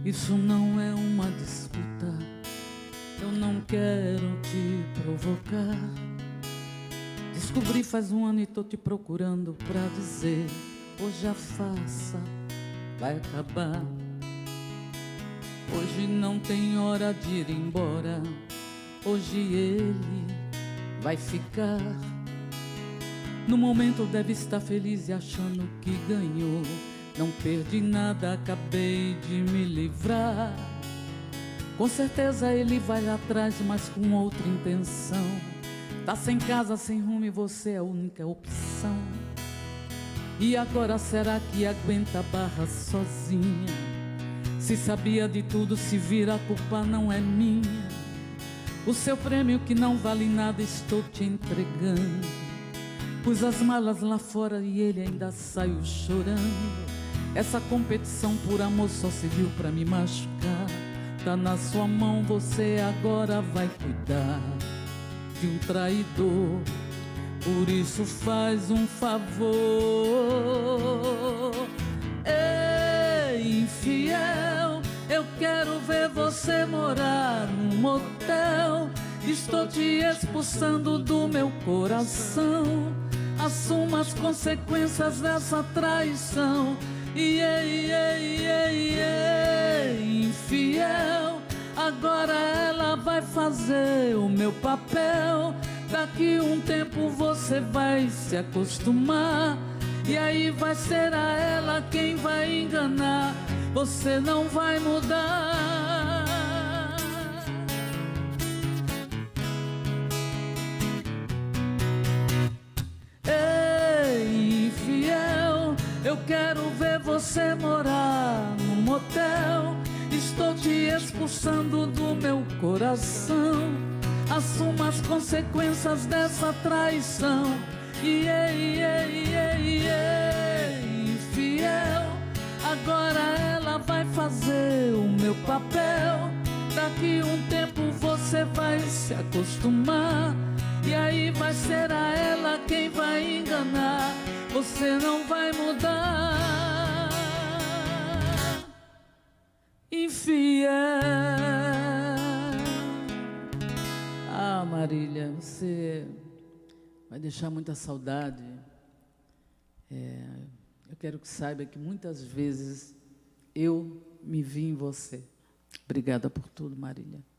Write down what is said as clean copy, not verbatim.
Isso não é uma disputa, eu não quero te provocar. Descobri faz um ano e tô te procurando pra dizer: hoje a farsa vai acabar. Hoje não tem hora de ir embora, hoje ele vai ficar. No momento deve estar feliz e achando que ganhou. Não perdi nada, acabei de me livrar. Com certeza ele vai atrás, mas com outra intenção. Tá sem casa, sem rumo e você é a única opção. E agora será que aguenta a barra sozinha? Se sabia de tudo, se vira, a culpa não é minha. O seu prêmio que não vale nada estou te entregando. Pus as malas lá fora e ele ainda saiu chorando. Essa competição por amor só serviu pra me machucar. Tá na sua mão, você agora vai cuidar de um traidor. Por isso faz um favor. Ei, infiel, eu quero ver você morar num motel. Estou te expulsando do meu coração. Assuma as consequências dessa traição. Infiel, agora ela vai fazer o meu papel. Daqui um tempo você vai se acostumar, e aí vai ser a ela quem vai enganar. Você não vai mudar. Ei, infiel, eu quero ver você morar num motel. Estou te expulsando do meu coração. Assuma as consequências dessa traição. Infiel, agora ela vai fazer o meu papel. Daqui um tempo você vai se acostumar, e aí vai ser a ela quem vai enganar. Você não vai mudar. Infiel. Ah, Marília, você vai deixar muita saudade. Eu quero que saiba que muitas vezes eu me vi em você. Obrigada por tudo, Marília.